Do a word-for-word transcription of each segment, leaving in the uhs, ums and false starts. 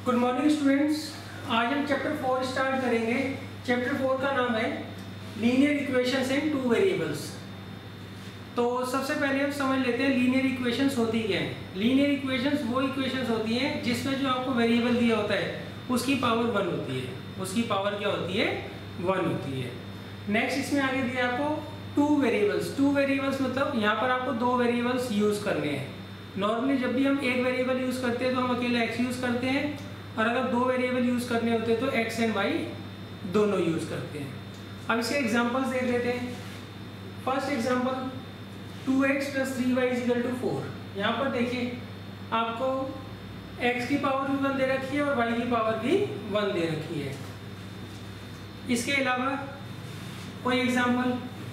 Good morning students. आज हम chapter four start करेंगे। चैप्टर फोर का नाम है linear equations in two variables. तो सबसे पहले हम समझ लेते हैं लीनियर इक्वेशंस होती क्या है। लीनियर इक्वेशंस वो इक्वेशंस होती हैं जिसमें जो आपको वेरिएबल दिया होता है उसकी पावर वन होती है। उसकी पावर क्या होती है? वन होती है। नेक्स्ट इसमें आगे दिया आपको टू वेरिएबल्स। टू वेरिएबल्स मतलब यहाँ पर आपको दो वेरिएबल्स यूज़ करने हैं। नॉर्मली जब भी हम एक वेरिएबल यूज़ करते हैं तो हम अकेले एक्स यूज़ करते हैं, और अगर दो वेरिएबल यूज़ करने होते हैं तो एक्स एंड वाई दोनों यूज़ करते हैं। अब इसके एग्जांपल्स देख लेते हैं। First example two x plus three y is equal to four. यहाँ पर देखिए आपको x की पावर भी वन दे रखी है और y की पावर भी वन दे रखी है। इसके अलावा कोई example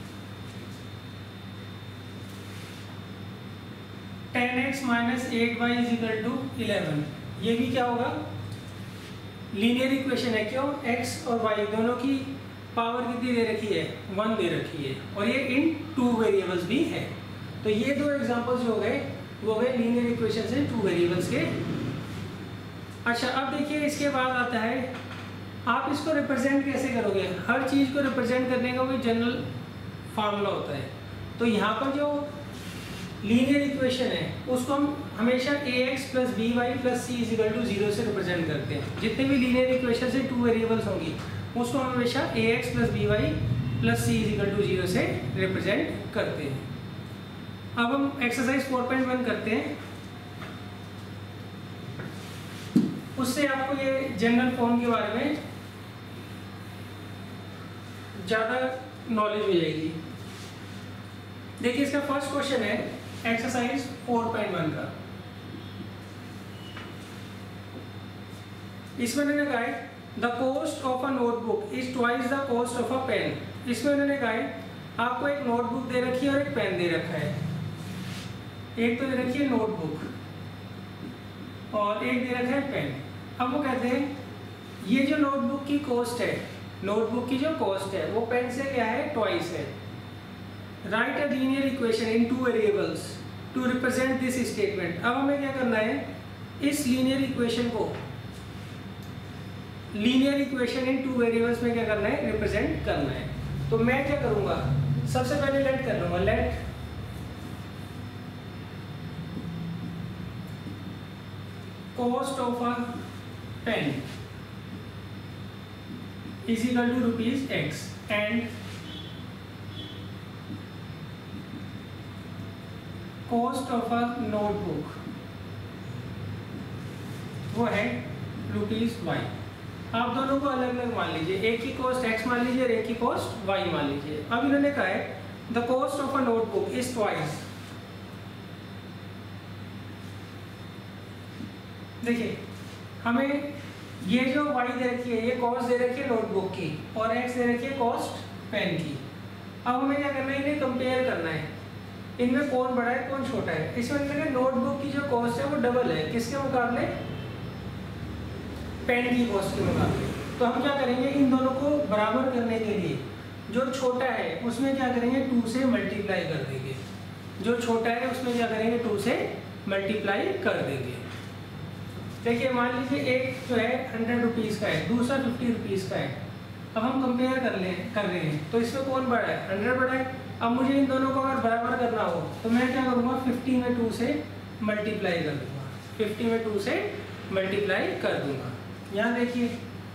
ten x minus eight y is equal to eleven. ये भी क्या होगा? लीनियर इक्वेशन है। क्यों? x और y दोनों की पावर कितनी दे रखी है? वन दे रखी है, और ये इन टू वेरिएबल्स भी है। तो ये दो एग्जांपल्स जो हो गए वो गए लीनियर इक्वेशन से टू वेरिएबल्स के। अच्छा, अब देखिए इसके बाद आता है आप इसको रिप्रेजेंट कैसे करोगे। हर चीज़ को रिप्रेजेंट करने का कोई जनरल फार्मूला होता है। तो यहाँ पर जो लीनियर इक्वेशन है उसको हम हमेशा a x plus b y plus c is equal to zero से रिप्रेजेंट करते हैं। जितने भी लीनियर इक्वेशन से टू वेरिएबल्स होंगी उसको हम हमेशा a x plus b y plus c is equal to zero से रिप्रेजेंट करते हैं। अब हम एक्सरसाइज फोर पॉइंट वन करते हैं। उससे आपको ये जनरल फॉर्म के बारे में ज़्यादा नॉलेज हो जाएगी। देखिए इसका फर्स्ट क्वेश्चन है एक्सरसाइज फोर पॉइंट वन का। इसमें उन्होंने कहा है the cost of a notebook is twice the cost of a pen. इसमें उन्होंने कहा है आपको एक नोटबुक दे रखी है और एक पेन दे रखा है। एक तो दे रखी है नोटबुक और एक दे रखा है पेन। अब वो कहते हैं ये जो नोटबुक की कॉस्ट है, नोटबुक की जो कॉस्ट है वो पेन से क्या है? ट्वाइस है। Write a linear equation in two variables to represent this statement. अब हमें क्या करना है? इस लीनियर इक्वेशन को linear equation in two variables में क्या करना है? रिप्रेजेंट करना है। तो मैं क्या करूंगा? सबसे पहले लेट कर लूंगा। Let cost of a pen is equal to rupees x and cost of a notebook वो है रुपीज वाई। आप दोनों को अलग अलग मान लीजिए। एक की कॉस्ट एक्स मान लीजिए और एक की कॉस्ट वाई मान लीजिए। अब इन्होंने कहा है the cost of a notebook is twice. देखिए हमें ये जो वाई दे रखी है ये कॉस्ट दे रखी है नोटबुक की और एक्स दे रखी है कॉस्ट पेन की। अब हमें क्या करना है? इन्हें कंपेयर करना है। इनमें कौन बड़ा है कौन छोटा है। इसमें देखिए नोटबुक की जो कॉस्ट है वो डबल है। किसके मुकाबले? पेन की कॉस्ट के मुकाबले। तो हम क्या करेंगे? इन दोनों को बराबर करने के लिए जो छोटा है उसमें क्या करेंगे? टू से मल्टीप्लाई कर देंगे। जो छोटा है उसमें क्या करेंगे? टू से मल्टीप्लाई कर देंगे। देखिए मान लीजिए एक जो है हंड्रेड रुपीज़ का है, दूसरा फिफ्टी रुपीज़ का है। अब हम कंपेयर कर ले कर रहे हैं तो इसमें कौन बड़ा है? हंड्रेड बड़ा है। अब मुझे इन दोनों को अगर बराबर करना हो तो मैं क्या करूँगा? फिफ्टी में टू से मल्टीप्लाई कर दूंगा। फिफ्टी में टू से मल्टीप्लाई कर दूंगा। यहाँ देखिए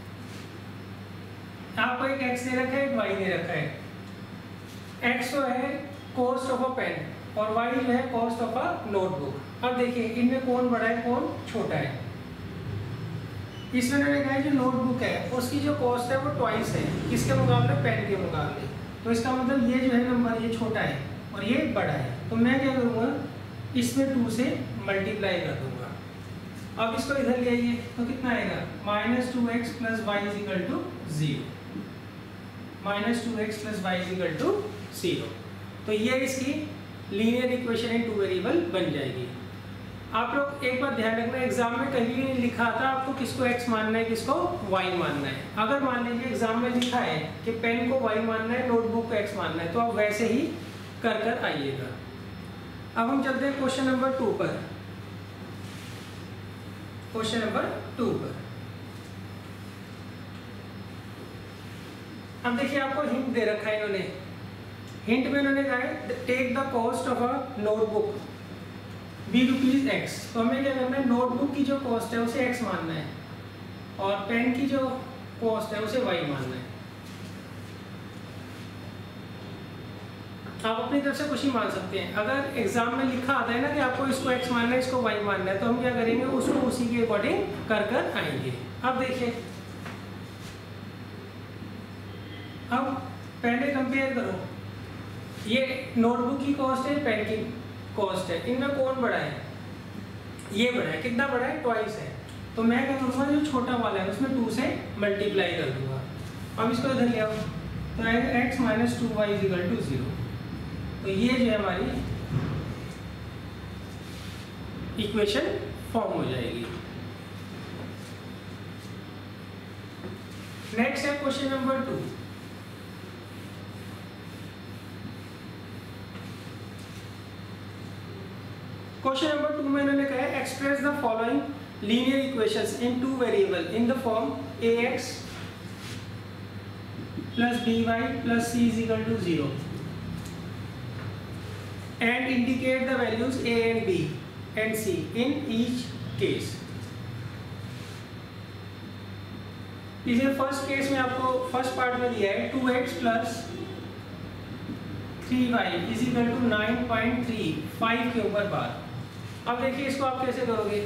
आपको एक एक्स दे रखा है एक वाई दे रखा है। एक्स जो है कॉस्ट ऑफ अ पेन और वाई जो है कॉस्ट ऑफ अ नोटबुक। अब देखिए इनमें कौन बड़ा है कौन छोटा है। इसमें मैंने कहा है जो नोटबुक है उसकी जो कॉस्ट है वो ट्वाइस है। किसके मुकाबले? पेन के मुकाबले। तो इसका मतलब ये जो है नंबर ये छोटा है और ये बड़ा है। तो मैं क्या करूँगा? इसमें टू से मल्टीप्लाई कर दूंगा। अब इसको इधर ले आइए तो कितना आएगा? Minus two x plus y is equal to zero. Minus two x plus y is equal to zero. तो ये इसकी linear equation in two variable बन जाएगी। आप लोग एक बार ध्यान रखना, एग्जाम में कहीं भी नहीं लिखा था आपको किसको x मानना है किसको y मानना है। अगर मान लीजिए एग्जाम में लिखा है कि पेन को y मानना है नोटबुक को x मानना है तो आप वैसे ही कर कर आइएगा। अब हम चलते हैं क्वेश्चन नंबर टू पर। क्वेश्चन नंबर टू पर अब देखिए आपको हिंट दे रखा है इन्होंने, हिंट में इन्होंने कहा है take the cost of a notebook be rupees x. तो हमें क्या करना है, नोटबुक की जो कॉस्ट है उसे एक्स मानना है और पेन की जो कॉस्ट है उसे वाई मानना है। आप अपनी तरफ से कुछ ही मान सकते हैं। अगर एग्जाम में लिखा आता है ना कि आपको इसको x मानना है इसको y मानना है, तो हम क्या करेंगे, उसको उसी के अकॉर्डिंग कर कर आएंगे। अब देखिए, अब पहले कंपेयर करो, ये नोटबुक की कॉस्ट है, पेन की कॉस्ट है, इनमें कौन बड़ा है, ये बड़ा है। कितना बड़ा है, ट्वाइस है। तो मैं क्या करूँगा, जो छोटा वाला है उसमें टू से मल्टीप्लाई कर दूंगा। अब इसको इधर ले आओ, तो आएगा x minus two y is equal to zero. तो ये जो है हमारी इक्वेशन फॉर्म हो जाएगी। नेक्स्ट है question number two. Question number two में इन्होंने कहा है express the following linear equations in two variable in the form a x plus b y plus c is equal to zero and indicate the values a and b and c in each case। इसे first case में आपको first part में दिया है two x plus three y is equal to nine point three five के ऊपर बार। अब देखिए इसको आप कैसे करोगे,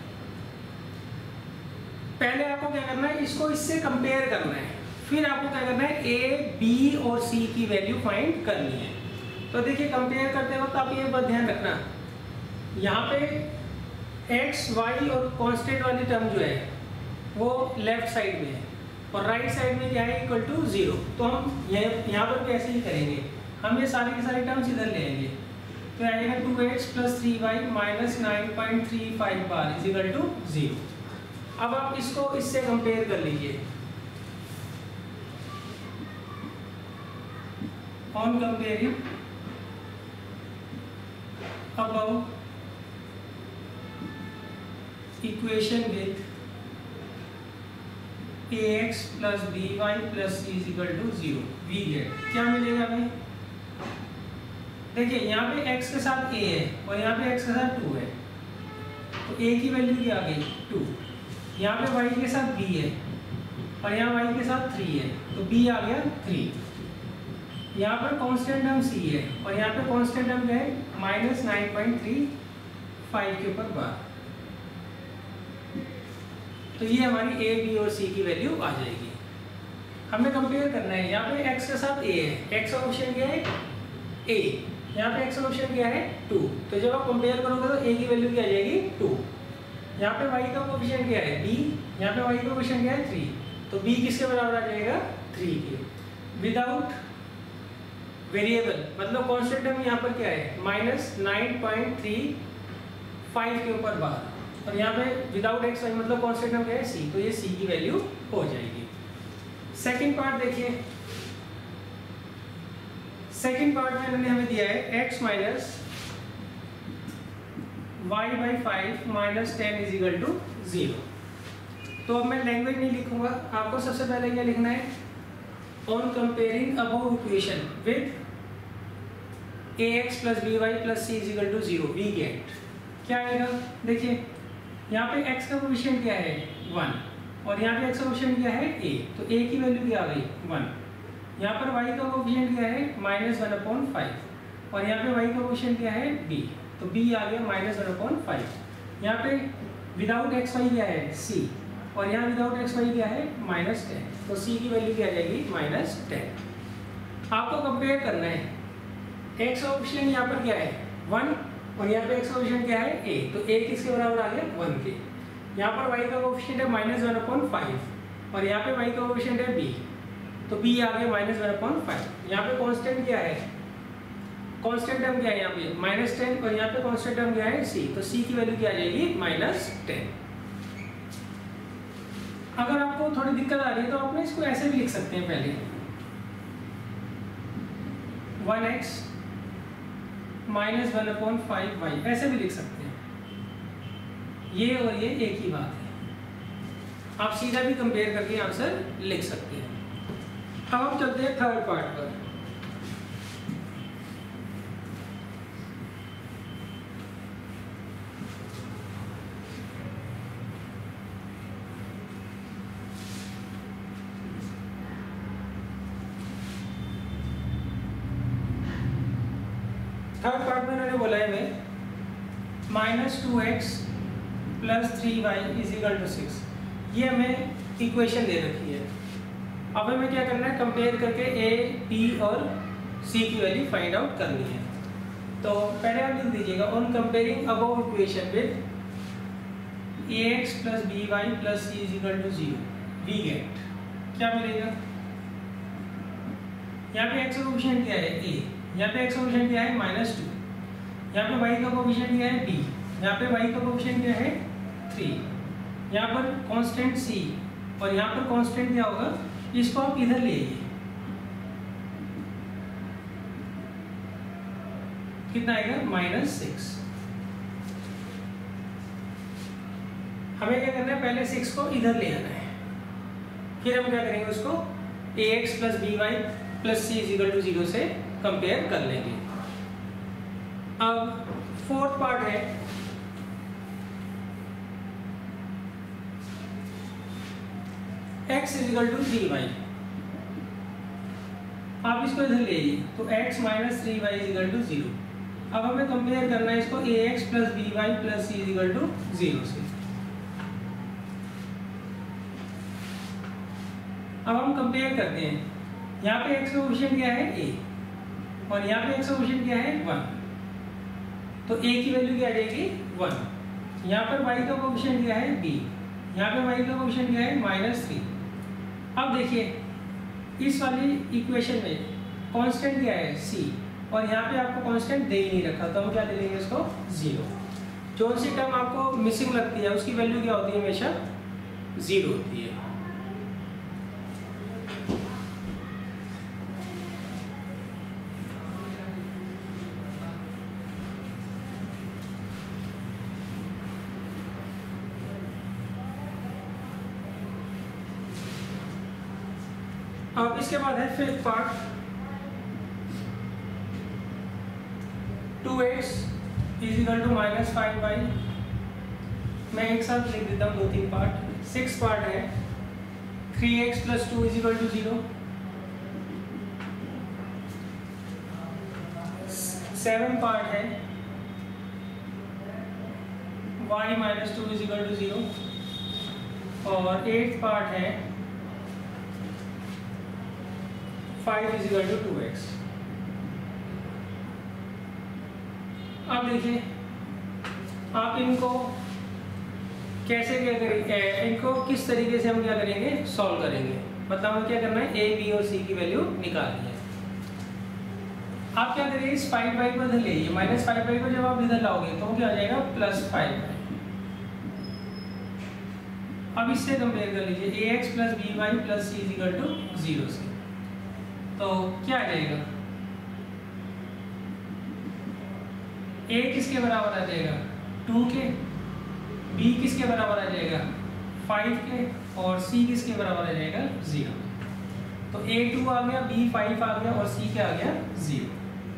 पहले आपको क्या करना है, इसको इससे कंपेयर करना है, फिर आपको क्या करना है, ए बी और सी की वैल्यू फाइंड करनी है। तो देखिए कंपेयर करते वक्त आप ये बात ध्यान रखना, यहाँ पे x, y और कांस्टेंट वाली टर्म जो है वो लेफ्ट साइड में है और राइट साइड में क्या है, इक्वल टू जीरो। तो हम यहाँ पर भी ऐसे ही करेंगे, हम ये सारी की सारी टर्म्स इधर ले आएंगे। तो आएगा two x plus three y minus nine point three five bar is equal to zero. अब आप इसको इससे कंपेयर कर लीजिए। On comparing above equation with ax plus by plus c is equal to zero, we get क्या मिलेगा हमें, देखिए यहाँ पे x के साथ a है और यहाँ पे x के साथ टू है, तो a की वैल्यू क्या आ गई टू, यहाँ पे y के साथ b है और यहाँ y के साथ थ्री है, तो b आ गया थ्री। यहाँ पर कांस्टेंट टर्म c है और यहाँ पे कांस्टेंट टर्म क्या है, minus nine point three five के ऊपर बार। तो ये हमारी a, b और c की वैल्यू आ जाएगी। हमें कंपेयर करना है, यहाँ पे x के साथ a है, x का ऑप्शन क्या है a, यहाँ पे x का ऑप्शन क्या है टू। तो जब आप कंपेयर करोगे तो a की वैल्यू क्या आ जाएगी टू। यहाँ पे y का ऑप्शन क्या है b, यहाँ पे y का ऑप्शन क्या है थ्री, तो b किसके बराबर आ जाएगा थ्री के। विदाउट वेरिएबल मतलब कांस्टेंट टर्म यहाँ पर क्या है minus nine point three five के ऊपर बार और यहाँ पे विदाउट एक्स वाई मतलब कांस्टेंट टर्म क्या है सी, तो ये सी की वैल्यू हो जाएगी। सेकंड पार्ट देखिए, सेकंड पार्ट में इन्होंने हमें दिया है x minus y by five minus ten is equal to zero. तो अब मैं लैंग्वेज नहीं लिखूंगा, आपको सबसे पहले क्या लिखना है, on comparing above equation with ax plus by plus c is equal to zero, we get क्या आएगा, देखिए यहाँ पे x का कोएफिशिएंट क्या है वन और यहाँ पे x का कोएफिशिएंट क्या है a, तो a की वैल्यू क्या आ गई वन। यहाँ पर y का कोएफिशिएंट क्या है माइनस वन अपॉन फाइव और यहाँ पे y का कोएफिशिएंट क्या है b, तो b आ गया माइनस वन अपॉन फाइव। यहाँ पे विदाउट एक्स वाई क्या है c और यहाँ विदाउट एक्स वाई क्या है माइनस टेन, तो c की वैल्यू क्या आ जाएगी माइनस टेन। आपको कंपेयर करना है, x का ऑप्शन यहाँ पर क्या है वन और यहाँ पे x का ऑप्शन क्या है a, तो a किसके बराबर आ गया वन के। यहाँ पर y का कोएफिशिएंट है माइनस वन अपॉन फाइव और यहाँ पे y का कोएफिशिएंट है b, तो b आ गया माइनस वन अपॉन फाइव। यहाँ पे कांस्टेंट क्या है, कांस्टेंट टर्म क्या है यहाँ पे माइनस टेन और यहाँ पे कांस्टेंट टर्म क्या है c, तो c की वैल्यू क्या आ जाएगी माइनस टेन। अगर आपको थोड़ी दिक्कत आ रही है तो आप इसको ऐसे भी लिख सकते हैं, पहले one x minus one upon five y ऐसे भी लिख सकते हैं, ये और ये एक ही बात है। आप सीधा भी कंपेयर करके आंसर लिख सकते हैं। अब हम चलते हैं थर्ड पार्ट पर। थर्ड पार्ट में उन्होंने बोला है हमें minus two x plus three y is equal to six. ये हमें इक्वेशन दे रखी है। अब हमें क्या करना है, कंपेयर करके ए, बी और सी की वैल्यू फाइंड आउट करनी है। तो पहले आप लिख दीजिएगा on comparing above equation with a x plus b y plus c is equal to zero we get क्या मिलेगा। यहाँ पे एक्स का कोएफिशिएंट क्या है ए, यहाँ पे एक्स का कोएफिशिएंट क्या है माइनस टू, यहाँ पे वाई का कोएफिशिएंट क्या है बी, यहाँ पे वाई का कोएफिशिएंट क्या है थ्री, यहाँ पर कांस्टेंट सी और यहाँ पर कांस्टेंट क्या होगा, इसको आप इधर ले आइए, कितना आएगा माइनस सिक्स। हमें क्या करना है, पहले सिक्स को इधर ले आना है, फिर हम क्या करेंगे उसको a x plus b y plus c is equal to zero से कंपेयर कर लेंगे। अब फोर्थ पार्ट है x is equal to three y. आप इसको इधर ले आइए तो x minus three y is equal to zero. अब हमें कंपेयर करना है इसको a x plus b y plus c is equal to zero से। अब हम कंपेयर करते हैं, यहाँ पे x का कोएफिशिएंट क्या है a और यहाँ पे x का कोएफिशिएंट क्या है वन, तो a की वैल्यू क्या आ जाएगी वन। यहाँ पर y का कोएफिशिएंट क्या है b, यहाँ पे y का कोएफिशिएंट क्या है माइनस थ्री। अब देखिए इस वाली इक्वेशन में कांस्टेंट क्या है c और यहाँ पे आपको कांस्टेंट दे ही नहीं रखा, तो हम क्या ले लेंगे इसको जीरो। जो सी टर्म आपको मिसिंग लगती है उसकी वैल्यू क्या होती है, हमेशा जीरो होती है। अब इसके बाद है fifth part two x is equal to minus five y. मैं एक साथ लिख देता हूँ दो तीन पार्ट। सिक्स पार्ट है three x plus two is equal to zero. Seven part है y minus two is equal to zero. और एट्थ पार्ट है five is equal to two x. अब देखिए आप इनको कैसे क्या करेंगे, इनको किस तरीके से हम क्या करेंगे सॉल्व करेंगे। मतलब हमें क्या करना है, ए बी और सी की वैल्यू निकालनी है। आप क्या करेंगे, इस फाइव वाई को इधर ले आइए, माइनस फाइव वाई को जब आप इधर लाओगे तो क्या आ जाएगा प्लस फाइव वाई। अब इससे कंपेयर कर लीजिए a x plus b y plus c is equal to zero से, तो क्या आ जाएगा, a किसके बराबर आ जाएगा टू के, b किसके बराबर आ जाएगा फाइव के और c किसके बराबर आ जाएगा जीरो। तो a टू आ गया, b फाइव आ गया और c क्या आ गया जीरो।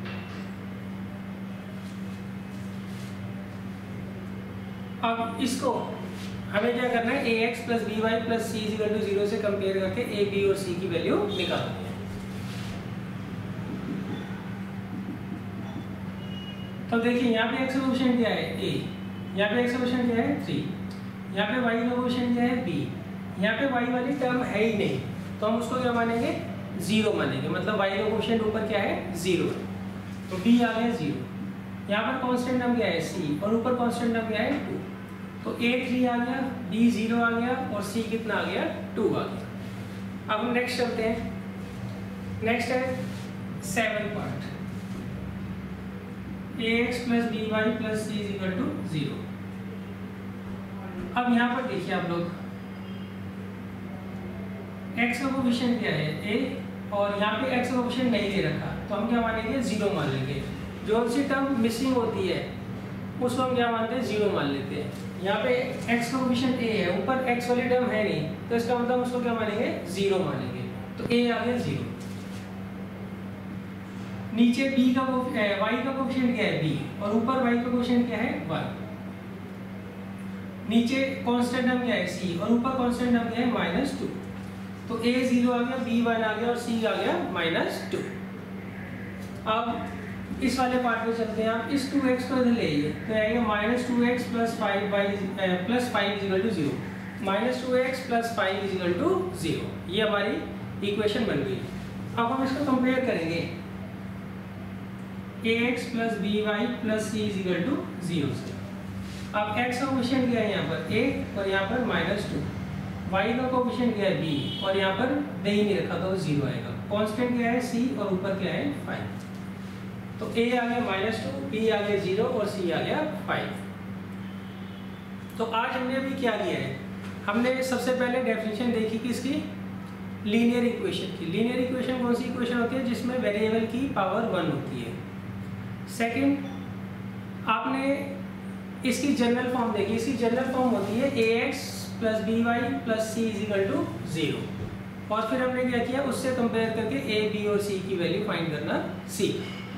अब इसको हमें क्या करना है, a x plus b y plus c is equal to zero से कंपेयर करके a b और c की वैल्यू निकालनी है। तो देखिए यहाँ पे x का कोएफिशिएंट क्या है a, यहाँ पे x का कोएफिशिएंट क्या है थ्री, यहाँ पे y का कोएफिशिएंट क्या है b, यहाँ पे y वाली टर्म है ही नहीं तो हम उसको क्या मानेंगे जीरो मानेंगे। मतलब y का कोएफिशिएंट ऊपर क्या है जीरो है, तो b आ गया जीरो। यहाँ पर कांस्टेंट टर्म क्या है c और ऊपर कांस्टेंट टर्म क्या है टू, तो a थ्री आ गया, b जीरो आ गया और c कितना आ गया टू आ गया। अब हम नेक्स्ट चलते हैं। नेक्स्ट है seven part a x plus b y plus c is equal to zero. अब यहाँ पर देखिए आप लोग x का कोएफिशिएंट क्या है a और यहाँ पे x का कोएफिशिएंट नहीं दे रखा तो हम क्या मानेंगे जीरो मान लेंगे। जो सी टर्म मिसिंग होती है उसको हम क्या मानते हैं जीरो मान लेते हैं। यहाँ पे x का कोएफिशिएंट a है, ऊपर x वाली टर्म है नहीं तो इसका मतलब उसको क्या मानेंगे जीरो मानेंगे। तो ए आ गया जीरो। नीचे बी का वाई का कोफिशिएंट क्या है बी, और ऊपर वाई का कोफिशिएंट क्या है वन। नीचे कांस्टेंट टर्म क्या है सी, और ऊपर कांस्टेंट टर्म क्या है माइनस टू। तो ए जीरो आ गया, बी वन आ गया और सी आ गया माइनस टू। अब इस वाले पार्ट में चलते हैं। आप इस टू एक्स को इधर ले आइए तो आएगा minus two x plus five y plus five is equal to zero. Minus two x plus five is equal to zero, ये हमारी इक्वेशन बन गई। अब हम इसको कंपेयर करेंगे a x plus b y plus c is equal to zero से। अब x का कोफिशिएंट क्या है यहाँ पर ए और यहाँ पर माइनस टू, y का कोफिशिएंट क्या है b और यहाँ पर दे ही नहीं रखा तो जीरो आएगा। कांस्टेंट क्या है c और ऊपर क्या है फाइव। तो a आ गया माइनस टू, b आ गया जीरो और c आ गया फाइव। तो आज हमने अभी क्या किया है, हमने सबसे पहले डेफिनेशन देखी किसकी, लीनियर इक्वेशन की। लीनियर इक्वेशन कौन सी इक्वेशन होती है जिसमें वेरिएबल की पावर वन होती है। सेकंड, आपने इसकी जनरल फॉर्म देखी। इसकी जनरल फॉर्म होती है a x plus b y plus c is equal to zero. और फिर हमने क्या किया, उससे कंपेयर करके ए बी और सी की वैल्यू फाइंड करना सीखा।